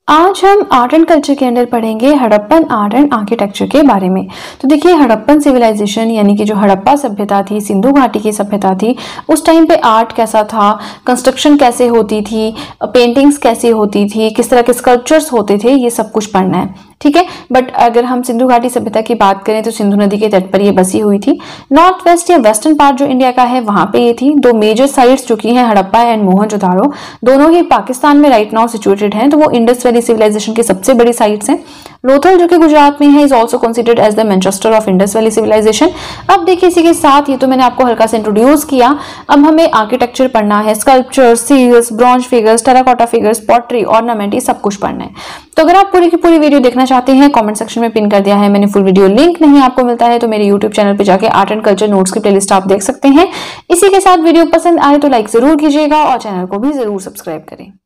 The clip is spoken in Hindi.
आज हम आर्ट एंड कल्चर के अंदर पढ़ेंगे हड़प्पन आर्ट एंड आर्किटेक्चर के बारे में। तो देखिए, हड़प्पन सिविलाइजेशन यानी कि जो हड़प्पा सभ्यता थी, सिंधु घाटी की सभ्यता थी, उस टाइम पे आर्ट कैसा था, कंस्ट्रक्शन कैसे होती थी, पेंटिंग्स कैसी होती थी, किस तरह के स्कल्पचर्स होते थे, ये सब कुछ पढ़ना है, ठीक है। बट अगर हम सिंधु घाटी सभ्यता की बात करें तो सिंधु नदी के तट पर ये बसी हुई थी। नॉर्थ वेस्ट या वेस्टर्न पार्ट जो इंडिया का है वहां पे ये थी। दो मेजर साइट्स जो की हैं हड़प्पा एंड मोहनजोदारो, दोनों ही पाकिस्तान में राइट नाउ सिचुएटेड हैं, तो वो इंडस वैली सिविलाइजेशन की सबसे बड़ी साइट्स हैं। लोथल जो कि गुजरात में है is also considered as the Manchester of Indus valley civilisation. अब देखिए, इसी के साथ ये तो मैंने आपको हल्का से इंट्रोड्यूस किया। अब हमें आर्किटेक्चर पढ़ना है, sculpture, seals, bronze figures, terracotta figures, pottery, ornament, ये सब कुछ पढ़ना है। तो अगर आप पूरी की पूरी वीडियो देखना चाहते हैं, कमेंट सेक्शन में पिन कर दिया है मैंने फुल वीडियो, लिंक नहीं आपको मिलता है तो मेरे यूट्यूब चैनल पे जाके आर्ट एंड कल्चर नोट्स की प्लेलिस्ट आप देख सकते हैं। इसी के साथ वीडियो पसंद आए तो लाइक जरूर कीजिएगा और चैनल को भी जरूर सब्सक्राइब करें।